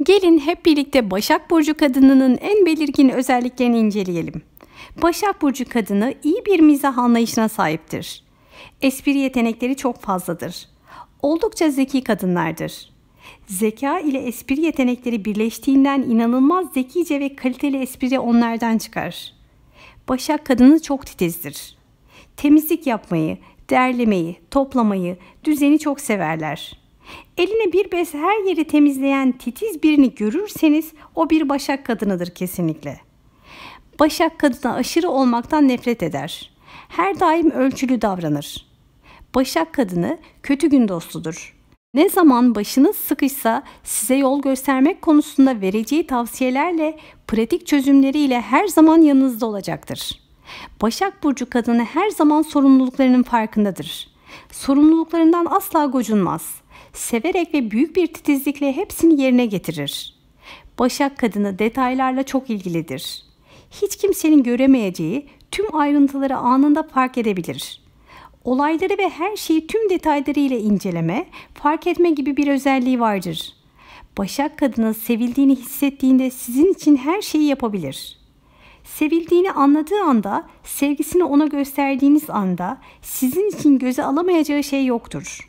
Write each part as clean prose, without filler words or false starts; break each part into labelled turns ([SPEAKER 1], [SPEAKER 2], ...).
[SPEAKER 1] Gelin hep birlikte Başak Burcu kadınının en belirgin özelliklerini inceleyelim. Başak Burcu kadını iyi bir mizah anlayışına sahiptir. Espri yetenekleri çok fazladır. Oldukça zeki kadınlardır. Zeka ile espri yetenekleri birleştiğinden inanılmaz zekice ve kaliteli espri onlardan çıkar. Başak kadını çok titizdir. Temizlik yapmayı, derlemeyi, toplamayı, düzeni çok severler. Eline bir bez her yeri temizleyen titiz birini görürseniz o bir Başak kadınıdır kesinlikle. Başak kadını aşırı olmaktan nefret eder. Her daim ölçülü davranır. Başak kadını kötü gün dostudur. Ne zaman başınız sıkışsa size yol göstermek konusunda vereceği tavsiyelerle, pratik çözümleriyle her zaman yanınızda olacaktır. Başak Burcu kadını her zaman sorumluluklarının farkındadır. Sorumluluklarından asla gocunmaz. Severek ve büyük bir titizlikle hepsini yerine getirir. Başak kadını detaylarla çok ilgilidir. Hiç kimsenin göremeyeceği tüm ayrıntıları anında fark edebilir. Olayları ve her şeyi tüm detaylarıyla inceleme, fark etme gibi bir özelliği vardır. Başak kadını sevildiğini hissettiğinde sizin için her şeyi yapabilir. Sevildiğini anladığı anda, sevgisini ona gösterdiğiniz anda sizin için göze alamayacağı şey yoktur.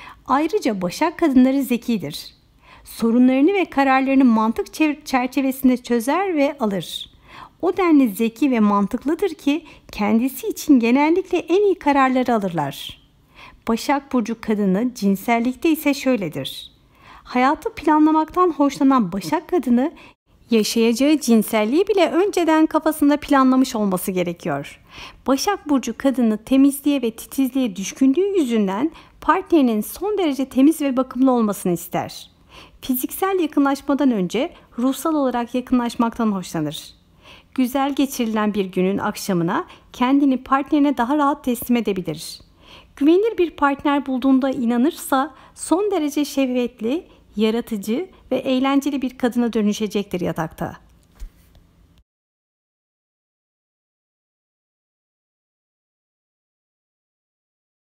[SPEAKER 1] Ayrıca Başak kadınları zekidir. Sorunlarını ve kararlarını mantık çerçevesinde çözer ve alır. O denli zeki ve mantıklıdır ki kendisi için genellikle en iyi kararları alırlar. Başak Burcu kadını cinsellikte ise şöyledir. Hayatı planlamaktan hoşlanan Başak kadını yaşayacağı cinselliği bile önceden kafasında planlamış olması gerekiyor. Başak Burcu kadını temizliğe ve titizliğe düşkünlüğü yüzünden partnerinin son derece temiz ve bakımlı olmasını ister. Fiziksel yakınlaşmadan önce ruhsal olarak yakınlaşmaktan hoşlanır. Güzel geçirilen bir günün akşamına kendini partnerine daha rahat teslim edebilir. Güvenilir bir partner bulduğunda inanırsa son derece şehvetli, yaratıcı ve eğlenceli bir kadına dönüşecektir yatakta.